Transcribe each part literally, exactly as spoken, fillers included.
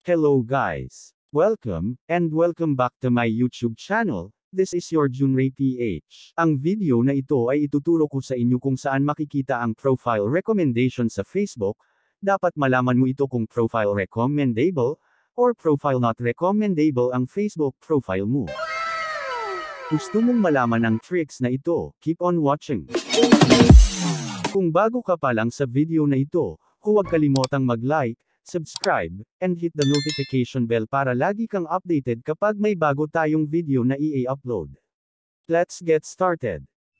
Hello guys! Welcome, and welcome back to my YouTube channel. This is your Junray P H. Ang video na ito ay ituturo ko sa inyo kung saan makikita ang profile recommendation sa Facebook. Dapat malaman mo ito kung profile recommendable, or profile not recommendable ang Facebook profile mo. Gusto mong malaman ang tricks na ito, keep on watching. Kung bago ka pa lang sa video na ito, huwag kalimotang mag-like, subscribe, and hit the notification bell para lagi kang updated kapag may bago tayong video na i-upload. Let's get started!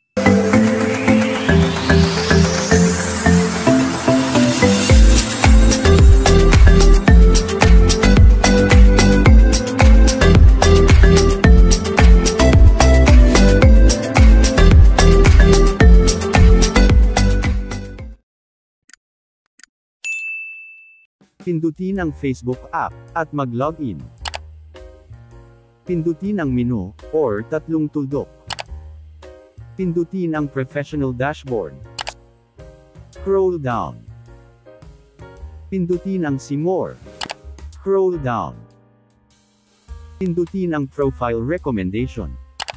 Pindutin ang Facebook app, at mag-login. Pindutin ang menu, or tatlong tuldok. Pindutin ang professional dashboard. Scroll down. Pindutin ang See More. Scroll down. Pindutin ang profile recommendation.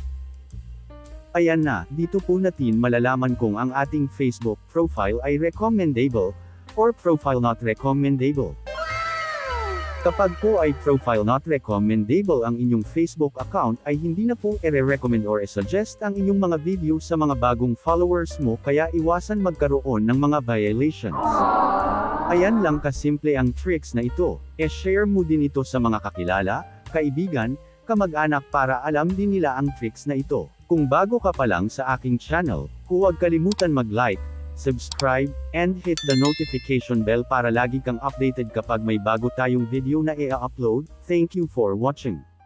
Ayan na, dito po natin malalaman kung ang ating Facebook profile ay recommendable, or profile not recommendable. Kapag po ay profile not recommendable ang inyong Facebook account ay hindi na po i-recommend or i-suggest ang inyong mga video sa mga bagong followers mo kaya iwasan magkaroon ng mga violations. Ayan lang kasimple ang tricks na ito. E-share mo din ito sa mga kakilala, kaibigan, kamag-anak para alam din nila ang tricks na ito. Kung bago ka pa lang sa aking channel, huwag kalimutan mag-like, subscribe, and hit the notification bell para lagi kang updated kapag may bago tayong video na i-upload. Thank you for watching.